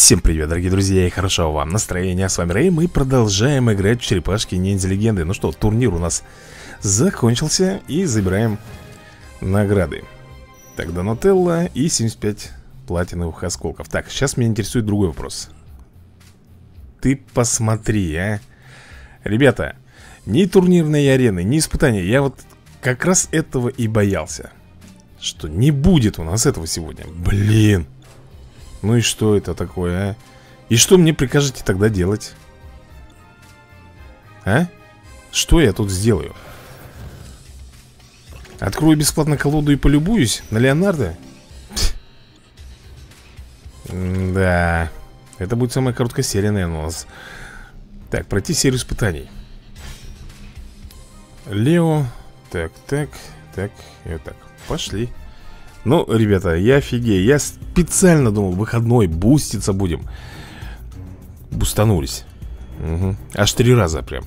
Всем привет, дорогие друзья, и хорошего вам настроения. С вами Рэй, мы продолжаем играть в черепашки ниндзя легенды. Ну что, турнир у нас закончился, и забираем награды. Так, Донателло и 75 платиновых осколков. Так, сейчас меня интересует другой вопрос. Ты посмотри, а. Ребята, ни турнирной арены, ни испытания. Я вот как раз этого и боялся, что не будет у нас этого сегодня. Блин. Ну и что это такое, а? И что мне прикажете тогда делать? А? Что я тут сделаю? Открою бесплатно колоду и полюбуюсь на Леонардо? Да. Это будет самая короткая серия, наверное, у нас. Так, пройти серию испытаний. Лео. Так, и вот так. Пошли. Ну, ребята, я офигею. Я специально думал, выходной, буститься будем. Бустанулись. Угу. Аж 3 раза прям.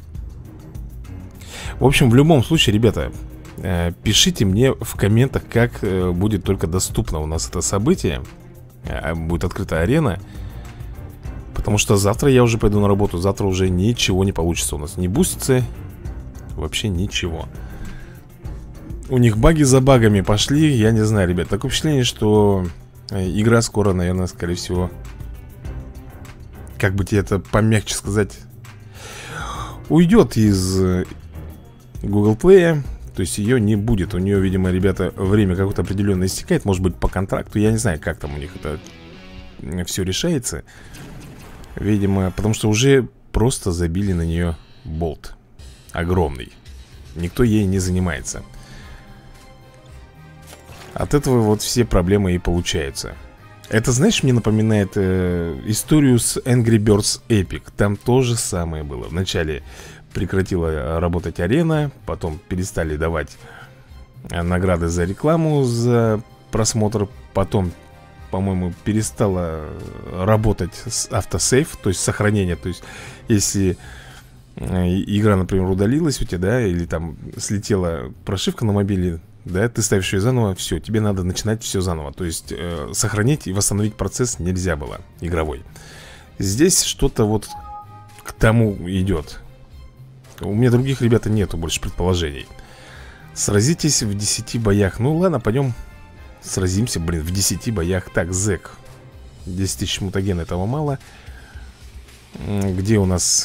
В общем, в любом случае, ребята, пишите мне в комментах, как будет только доступно у нас это событие. Будет открыта арена. Потому что завтра я уже пойду на работу. Завтра уже ничего не получится у нас. Не бустится. Вообще ничего. У них баги за багами пошли. Я не знаю, ребят. Такое впечатление, что игра скоро, наверное, скорее всего, как бы тебе это помягче сказать, уйдет из Google Play. То есть ее не будет. У нее, видимо, ребята, время какое-то определенное истекает. Может быть, по контракту. Я не знаю, как там у них это все решается. Видимо, потому что уже просто забили на нее болт. Огромный. Никто ей не занимается. От этого вот все проблемы и получаются. Это, знаешь, мне напоминает историю с Angry Birds Epic. Там то же самое было. Вначале прекратила работать арена, потом перестали давать награды за рекламу, за просмотр. Потом, по-моему, перестала работать с автосейв, то есть сохранение. То есть, если игра, например, удалилась у тебя, да, или там слетела прошивка на мобиле, да, ты ставишь ее заново, все, тебе надо начинать все заново. То есть сохранить и восстановить процесс нельзя было, игровой. Здесь что-то вот к тому идет. У меня других, ребята, нету больше предположений. Сразитесь в 10 боях. Ну ладно, пойдем сразимся, блин, в 10 боях. Так, зэк 10 тысяч мутаген, этого мало. Где у нас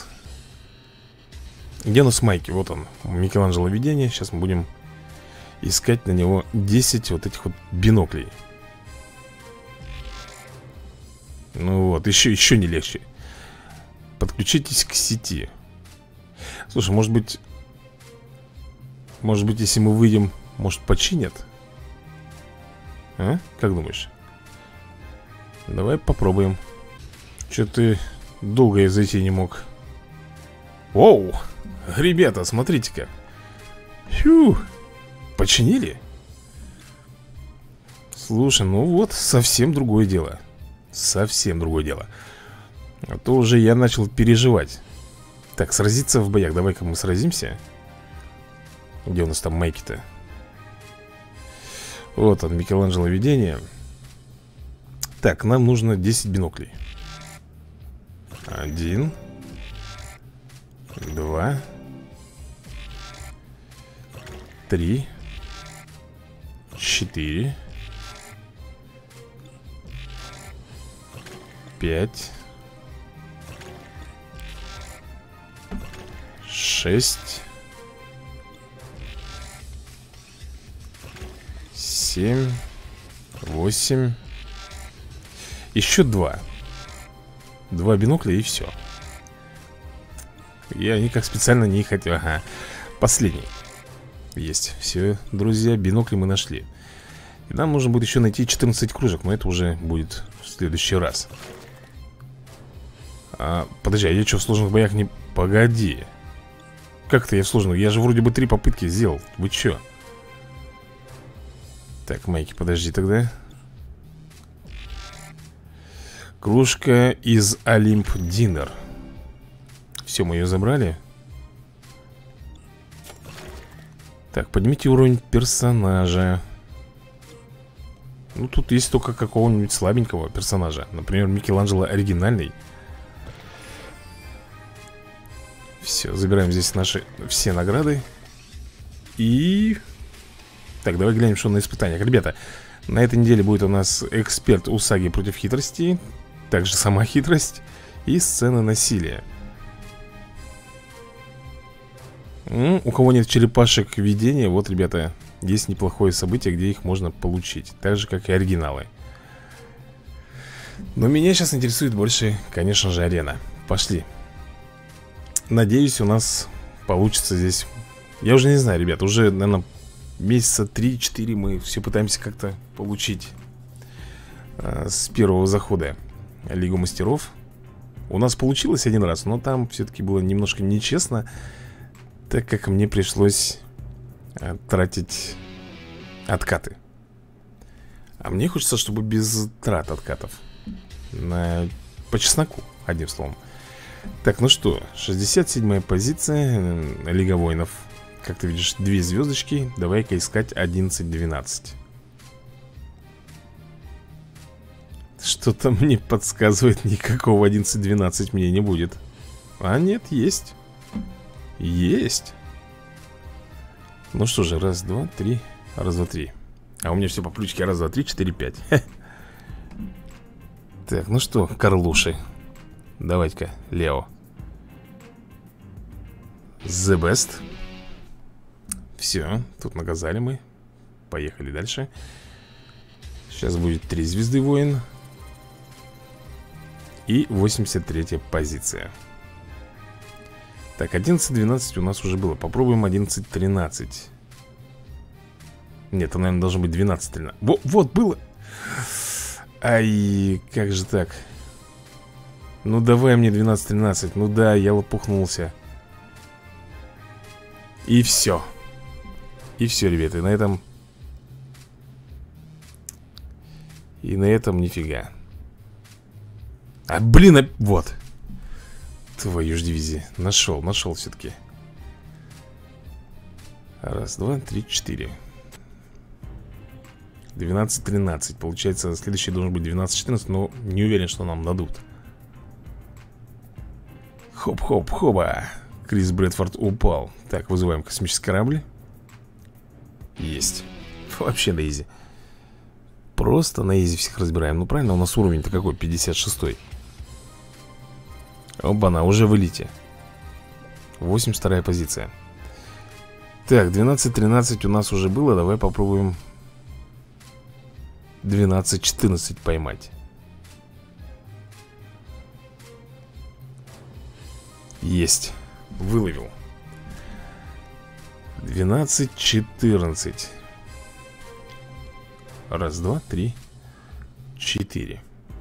Майки? Вот он, Микеланджело видение. Сейчас мы будем искать на него 10 вот этих вот биноклей. Ну вот, еще не легче. Подключитесь к сети. Слушай, может быть, если мы выйдем, может, починят? А? Как думаешь? Давай попробуем. Че ты долго я зайти не мог. Оу! Ребята, смотрите-ка. Фью! Починили? Слушай, ну вот, совсем другое дело. Совсем другое дело. А то уже я начал переживать. Так, сразиться в боях. Давай-ка мы сразимся. Где у нас там майки-то? Вот он, Микеланджело видение. Так, нам нужно 10 биноклей. 1 2 3 4 5 6 7 8. Еще 2 бинокля и все. Я никак специально не хотел. Ага, последний. Есть, все, друзья, бинокли мы нашли. И нам нужно будет еще найти 14 кружек. Но это уже будет в следующий раз. Подожди, а я что, в сложных боях не... Погоди. Как-то я в сложных... Я же вроде бы 3 попытки сделал. Вы че? Так, Майки, подожди тогда. Кружка из Олимп Динер. Все, мы ее забрали. Так, поднимите уровень персонажа. Ну, тут есть только какого-нибудь слабенького персонажа. Например, Микеланджело оригинальный. Все, забираем здесь наши все награды. И... Так, давай глянем, что на испытаниях. Ребята, на этой неделе будет у нас эксперт Усаги против хитрости. Также сама хитрость. И сцена насилия. У кого нет черепашек видения, вот, ребята, есть неплохое событие, где их можно получить. Так же, как и оригиналы. Но меня сейчас интересует больше, конечно же, арена. Пошли. Надеюсь, у нас получится здесь. Я уже не знаю, ребят, уже, наверное, месяца 3-4 мы все пытаемся как-то получить с первого захода Лигу Мастеров. У нас получилось один раз, но там все-таки было немножко нечестно, так как мне пришлось тратить откаты. А мне хочется, чтобы без трат откатов. По чесноку, одним словом. Так, ну что, 67-я позиция, Лига Воинов. Как ты видишь, 2 звездочки. Давай-ка искать 11-12. Что-то мне подсказывает, никакого 11-12 мне не будет. А нет, есть. Есть. Ну что же, раз, два, три. Раз, два, три. А у меня все по ключке. Раз, два, три, 4, 5. Так, ну что, Карлуши. Давайте-ка, Лео. The best. Все, тут наказали мы. Поехали дальше. Сейчас будет 3 звезды воин. И 83-я позиция. Так, 11-12 у нас уже было. Попробуем 11-13. Нет, это, наверное, должно быть 12-13. Вот, было. Ай, как же так? Ну, давай мне 12-13. Ну да, я лопухнулся. И все. И все, ребята, и на этом... И на этом нифига. А, блин, вот. Твою ж дивизию. Нашел все-таки. Раз, два, три, 4. 12-13. Получается, следующий должен быть 12-14. Но не уверен, что нам дадут. Хоп-хоп-хоба. Крис Брэдфорд упал. Так, вызываем космический корабль. Есть. Вообще на изи. Просто на изи всех разбираем. Ну правильно, у нас уровень-то какой? 56-й. Оба-на, уже в элите. 82-я позиция. Так, 12-13 у нас уже было. Давай попробуем 12-14 поймать. Есть. Выловил. 12-14. Раз, два, три, 4.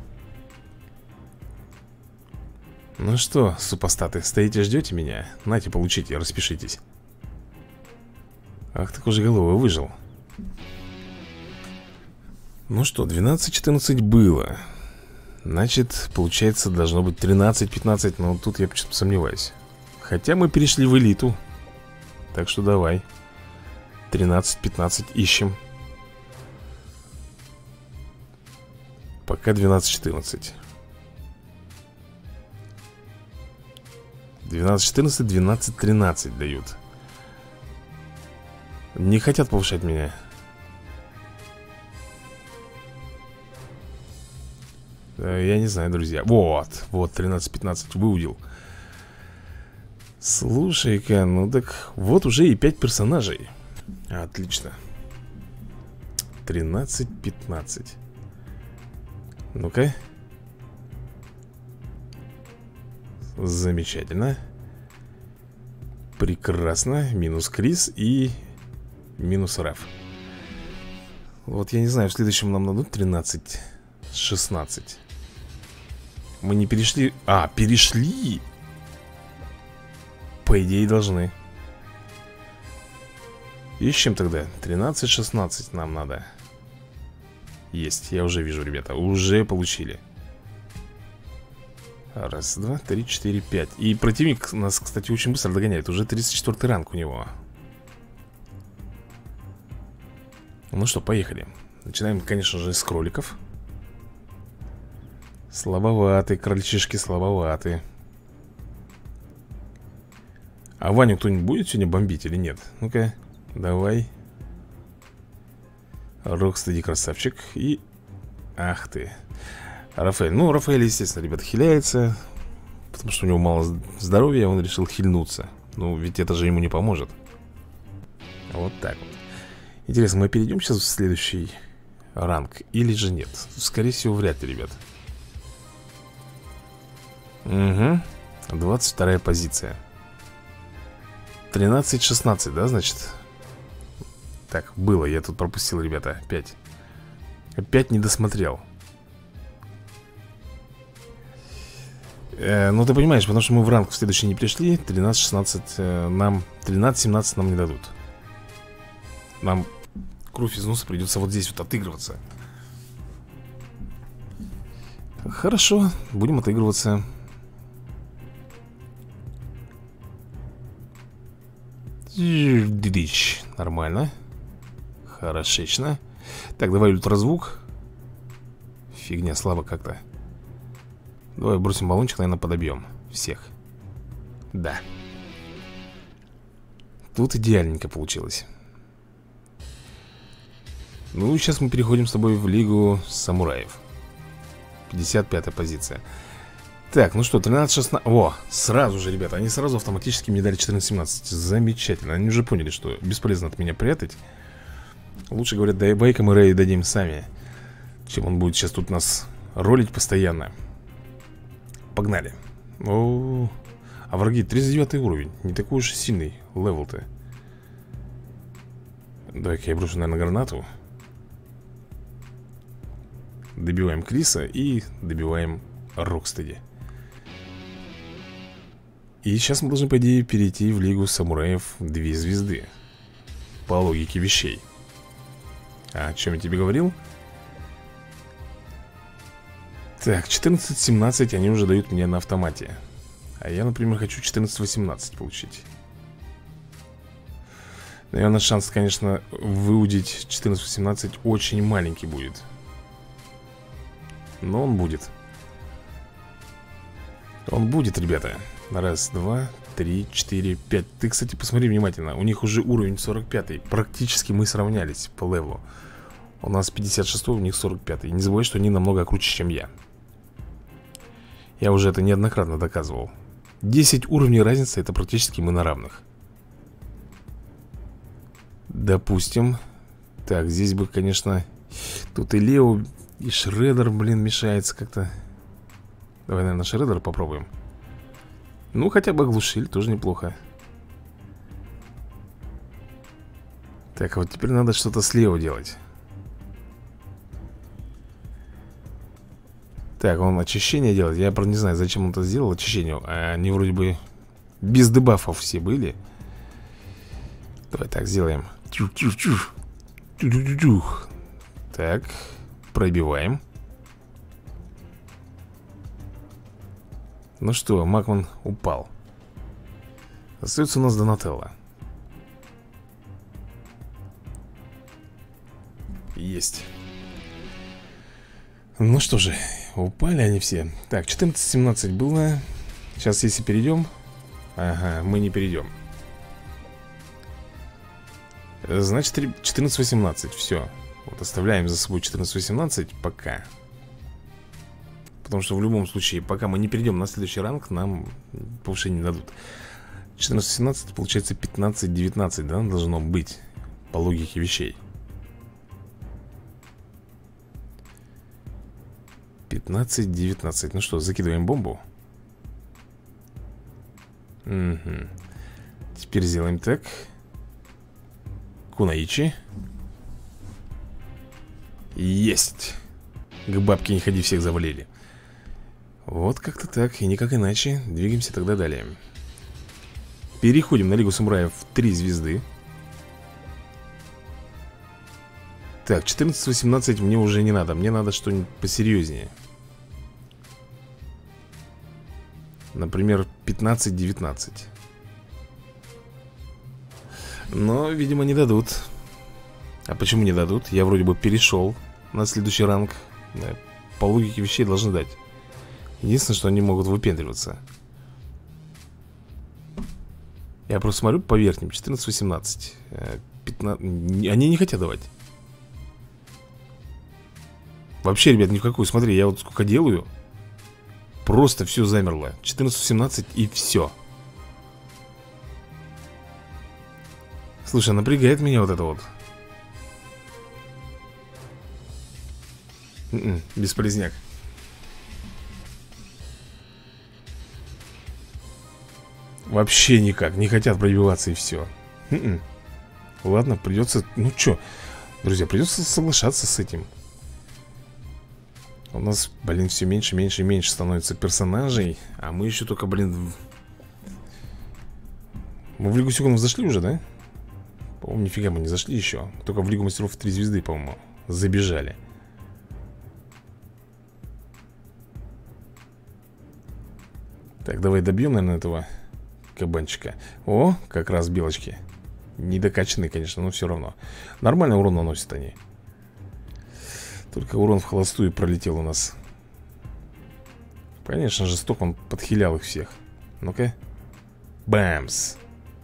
Ну что, супостаты, стоите, ждете меня? Нате, получите, распишитесь. Ах, так уже головой выжил. Ну что, 12-14 было. Значит, получается, должно быть 13-15. Но тут я почему-то сомневаюсь. Хотя мы перешли в элиту. Так что давай 13-15 ищем. Пока 12-14. 12-14, 12-13 дают. Не хотят повышать меня. Я не знаю, друзья. Вот 13-15 выудил. Слушай-ка, ну так вот уже и 5 персонажей. Отлично. 13-15. Ну-ка. Замечательно. Прекрасно. Минус Крис и минус Раф. Вот я не знаю, в следующем нам дадут 13-16. Мы не перешли. А, перешли. По идее должны. Ищем тогда 13-16 нам надо. Есть, я уже вижу, ребята. Уже получили. Раз, два, три, 4, 5. И противник нас, кстати, очень быстро догоняет. Уже 34 ранг у него. Ну что, поехали. Начинаем, конечно же, с кроликов. Слабоваты, крольчишки слабоваты. А Ваню кто-нибудь будет сегодня бомбить или нет? Ну-ка, давай. Рокстеди, красавчик. И... Ах ты. Рафаэль. Ну, Рафаэль, естественно, ребята, хиляется. Потому что у него мало здоровья, он решил хильнуться. Ну, ведь это же ему не поможет. Вот так вот. Интересно, мы перейдем сейчас в следующий ранг или же нет? Скорее всего, вряд ли, ребят. Угу. 22-я позиция. 13-16, да, значит? Так, было, я тут пропустил, ребята, опять. Опять не досмотрел. Ну, ты понимаешь, потому что мы в ранг в следующий не пришли. 13-16 нам... 13-17 нам не дадут. Нам кровь из носа придется вот здесь вот отыгрываться. Хорошо, будем отыгрываться. Нормально. Хорошечно. Так, давай ультразвук. Фигня, слабо как-то. Давай бросим баллончик, наверное, подобьем всех. Да. Тут идеальненько получилось. Ну, сейчас мы переходим с тобой в Лигу Самураев. 55-я позиция. Так, ну что, 13-16. О, сразу же, ребята, они сразу автоматически мне дали 14-17. Замечательно, они уже поняли, что бесполезно от меня прятать. Лучше, говорят, давай-ка мы Рэю дадим сами, чем он будет сейчас тут нас ролить постоянно. Погнали. О, а враги 39 уровень. Не такой уж и сильный левел-то. Давай-ка я брошу, наверное, гранату. Добиваем Криса и добиваем Рокстеди. И сейчас мы должны, по идее, перейти в Лигу Самураев 2 звезды. По логике вещей. А о чем я тебе говорил? Так, 14-17 они уже дают мне на автомате. А я, например, хочу 14-18 получить. Наверное, шанс, конечно, выудить 14-18 очень маленький будет. Но он будет. Он будет, ребята. Раз, два, три, четыре, пять. Ты, кстати, посмотри внимательно. У них уже уровень 45. Практически мы сравнялись по левелу. У нас 56, у них 45. Не забывай, что они намного круче, чем я. Я уже это неоднократно доказывал. 10 уровней разницы, это практически мы на равных. Допустим. Так, здесь бы, конечно... Тут и Лео, и Шреддер, блин, мешается как-то. Давай, наверное, Шреддера попробуем. Ну, хотя бы оглушили, тоже неплохо. Так, а вот теперь надо что-то с Лео делать. Так, он очищение делает. Я, правда, не знаю, зачем он это сделал, очищение. Они вроде бы без дебафов все были. Давай так сделаем. Так, пробиваем. Ну что, Макман упал. Остается у нас Донателло. Есть. Ну что же, упали они все. Так, 14-17 было. Сейчас если перейдем. Ага, мы не перейдем. Значит, 14-18, все. Вот оставляем за собой 14-18 пока. Потому что в любом случае, пока мы не перейдем на следующий ранг, нам повышение не дадут. 14-17, получается 15-19, да, должно быть. По логике вещей. 15-19. Ну что, закидываем бомбу. Угу. Теперь сделаем так. Кунаичи. Есть. К бабке не ходи, всех завалили. Вот как-то так, и никак иначе. Двигаемся тогда далее. Переходим на Лигу Самураев 3 звезды. Так, 14-18 мне уже не надо. Мне надо что-нибудь посерьезнее. Например, 15-19. Но, видимо, не дадут. А почему не дадут? Я вроде бы перешел на следующий ранг. По логике вещей должны дать. Единственное, что они могут выпендриваться. Я просто смотрю по верхним. 14-18 15... Они не хотят давать. Вообще, ребят, ни в какую. Смотри, я вот сколько делаю. Просто все замерло. 14-17 и все. Слушай, напрягает меня вот это вот. Бесполезняк. Вообще никак, не хотят пробиваться и все. Ладно, придется, ну чё, друзья, придется соглашаться с этим. У нас, блин, все меньше, меньше и меньше становится персонажей. А мы еще только, блин, мы в Лигу Сёгунов зашли уже, да? По-моему, нифига мы не зашли еще. Только в Лигу Мастеров 3 звезды, по-моему, забежали. Так, давай добьем, наверное, этого кабанчика. О, как раз белочки. Недокачанные, конечно, но все равно. Нормальный урон наносят они. Только урон в холостую пролетел у нас. Конечно же, стоп, он подхилял их всех. Ну-ка. Бэмс.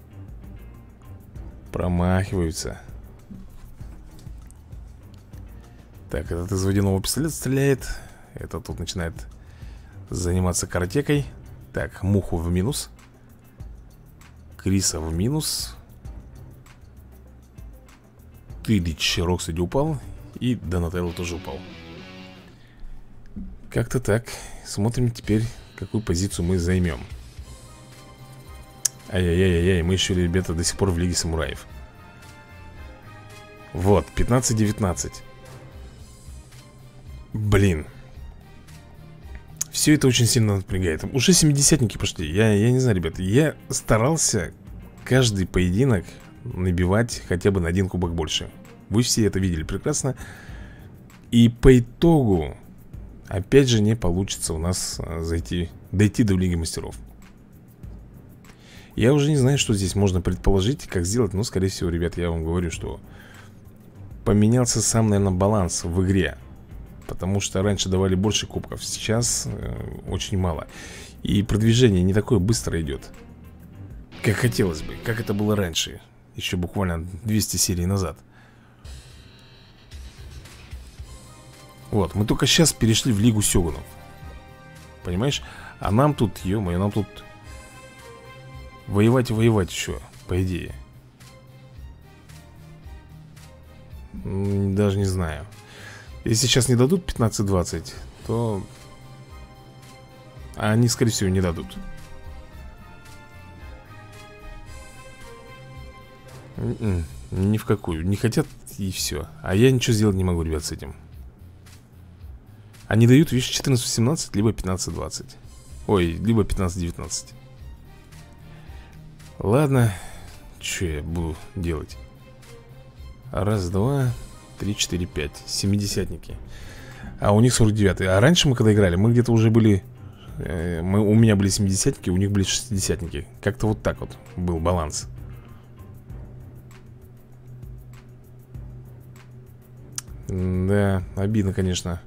Промахиваются. Так, этот из водяного пистолета стреляет. Этот тут начинает заниматься каратекой. Так, муху в минус. Криса в минус. Тылич Роксади упал. И Донателло тоже упал. Как-то так. Смотрим теперь, какую позицию мы займем. Ай-яй-яй-яй, мы еще, ребята, до сих пор в Лиге Самураев. Вот, 15-19. Блин. Все это очень сильно напрягает. Уже 70-ники пошли. Я не знаю, ребята. Я старался каждый поединок набивать хотя бы на 1 кубок больше. Вы все это видели прекрасно. И по итогу опять же не получится у нас дойти до Лиги Мастеров. Я уже не знаю, что здесь можно предположить, как сделать. Но, скорее всего, ребят, я вам говорю, что поменялся сам, наверное, баланс в игре. Потому что раньше давали больше кубков. Сейчас очень мало. И продвижение не такое быстро идет, как хотелось бы. Как это было раньше. Еще буквально 200 серий назад. Вот, мы только сейчас перешли в Лигу Сёгунов. Понимаешь? А нам тут, ё-моё, нам тут воевать и воевать еще, по идее. Даже не знаю. Если сейчас не дадут 15-20, то они, скорее всего, не дадут. Ни в какую. Не хотят и все. А я ничего сделать не могу, ребят, с этим. Они дают, видишь, 14-17, либо 15-20. Ой, либо 15-19. Ладно. Что я буду делать? Раз, два, 3, 4, 5. 70-ники. А у них 49-й. А раньше мы когда играли, мы где-то уже были... у меня были 70-ники, у них были 60-ники. Как-то вот так вот был баланс. Да, обидно, конечно.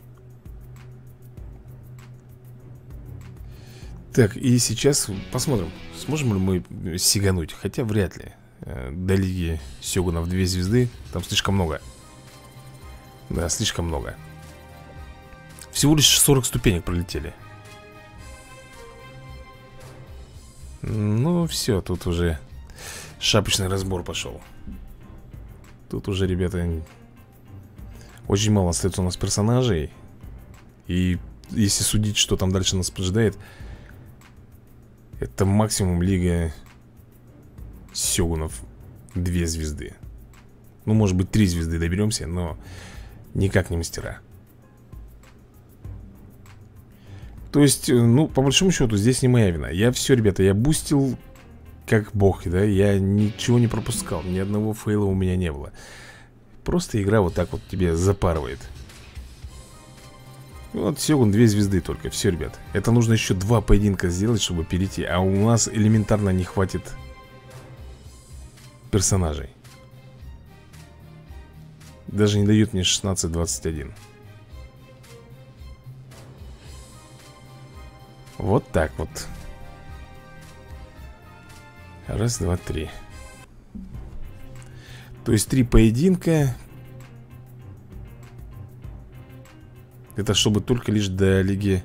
Так, и сейчас посмотрим, сможем ли мы сигануть. Хотя вряд ли. До Лиги Сёгунов 2 звезды. Там слишком много. Да, слишком много. Всего лишь 40 ступенек пролетели. Ну, все, тут уже шапочный разбор пошел. Тут уже, ребята, очень мало остается у нас персонажей. И если судить, что там дальше нас поджидает, это максимум Лига Сёгунов 2 звезды. Ну, может быть, 3 звезды доберемся, но никак не мастера. То есть, ну, по большому счету, здесь не моя вина. Я все, ребята, я бустил как бог, да. Я ничего не пропускал, ни одного фейла у меня не было. Просто игра вот так вот тебе запарывает. Вот Сёгун 2 звезды только. Все, ребят. Это нужно еще 2 поединка сделать, чтобы перейти. А у нас элементарно не хватит персонажей. Даже не дает мне 16-21. Вот так вот. Раз, два, три. То есть 3 поединка. Это чтобы только лишь до лиги...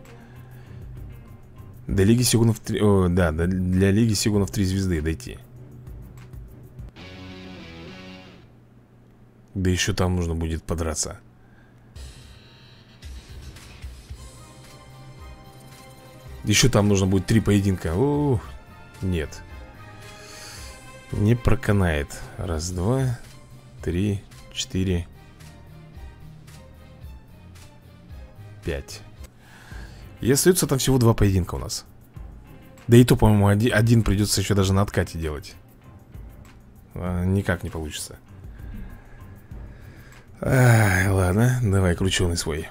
До лиги Сёгунов 3... О, да, для лиги Сёгунов 3 звезды дойти. Да еще там нужно будет подраться. Еще там нужно будет 3 поединка. О, нет. Не проканает. Раз, два, 3, 4, 5. И остается там всего 2 поединка у нас. Да и то, по-моему, один придется еще даже на откате делать. Никак не получится. Ладно, давай крученый свой.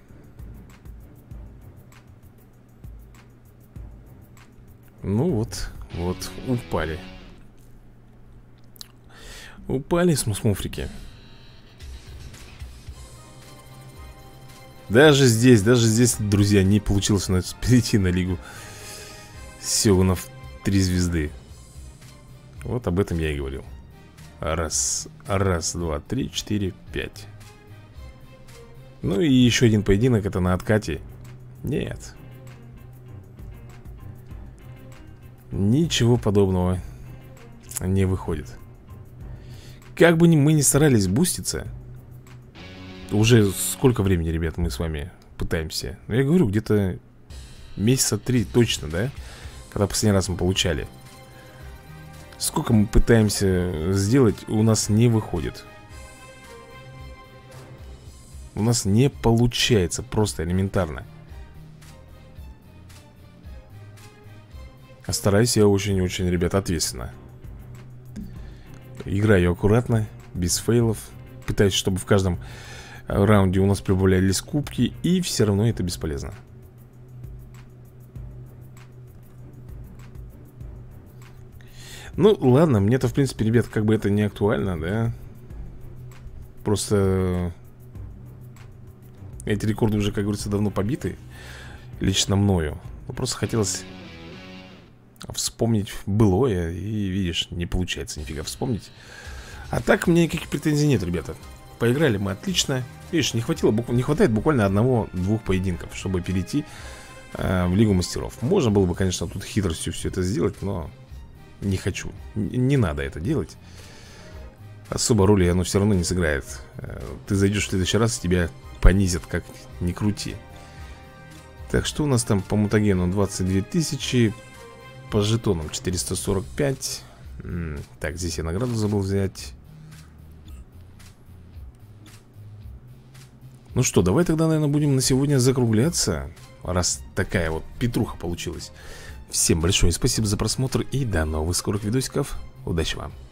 Ну вот, вот, упали. Упали смуфрики. Даже здесь, друзья, не получилось у нас перейти на лигу Сёгунов 3 звезды. Вот об этом я и говорил. Раз, два, 3, 4, 5. Ну и еще один поединок, это на откате. Нет. Ничего подобного не выходит. Как бы мы ни старались буститься, уже сколько времени, ребят, мы с вами пытаемся. Ну, я говорю, где-то месяца 3 точно, да? Когда последний раз мы получали. Сколько мы пытаемся сделать, у нас не выходит. У нас не получается, просто элементарно. А стараюсь я очень-очень, ребят, ответственно. Играю аккуратно, без фейлов. Пытаюсь, чтобы в каждом раунде у нас прибавлялись кубки. И все равно это бесполезно. Ну, ладно, мне-то, в принципе, ребят, как бы это не актуально, да? Просто эти рекорды уже, как говорится, давно побиты. Лично мною. Но просто хотелось вспомнить былое. И, видишь, не получается нифига вспомнить. А так, у меня никаких претензий нет, ребята. Поиграли мы отлично. Видишь, не хватает буквально 1-2 поединков, чтобы перейти в Лигу Мастеров. Можно было бы, конечно, тут хитростью все это сделать, но не хочу. Не надо это делать. Особо роли оно все равно не сыграет. Ты зайдешь в следующий раз, тебя понизят, как ни крути. Так, что у нас там по мутагену? 22 тысячи. По жетонам 445. Так, здесь я награду забыл взять. Ну что, давай тогда, наверное, будем на сегодня закругляться. Раз такая вот петруха получилась. Всем большое спасибо за просмотр и до новых скорых видосиков. Удачи вам!